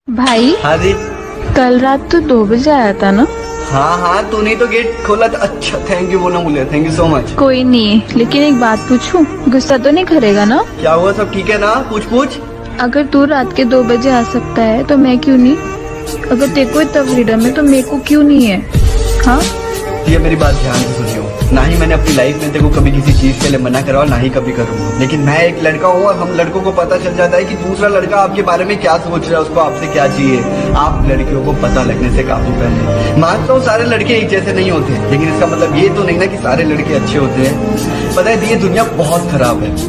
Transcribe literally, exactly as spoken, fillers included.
भाई। हाँ जी। कल रात तो दो बजे आया था ना? हाँ हाँ, तूने तो गेट खोला था। अच्छा, थैंक यू बोलना मुझे। Thank you so much. कोई नहीं, लेकिन एक बात पूछूं, गुस्सा तो नहीं करेगा ना? क्या हुआ? सब ठीक है ना? पूछ पूछ। अगर तू रात के दो बजे आ सकता है तो मैं क्यों नहीं? अगर तेरे को इतना फ्रीडम है तो मेरे को क्यों नहीं है? हाँ, ये मेरी बात ध्यान से सुनियो। ना ही मैंने अपनी लाइफ में तेरे को कभी किसी चीज के लिए मना करा और ना ही कभी करूंगा, लेकिन मैं एक लड़का हूँ और हम लड़कों को पता चल जाता है कि दूसरा लड़का आपके बारे में क्या सोच रहा है, उसको आपसे क्या चाहिए। आप लड़कियों को पता लगने से काफी पहले। मानता हूँ सारे लड़के एक जैसे नहीं होते, लेकिन इसका मतलब ये तो नहीं ना कि सारे लड़के अच्छे होते हैं। पता है, ये दुनिया बहुत खराब है।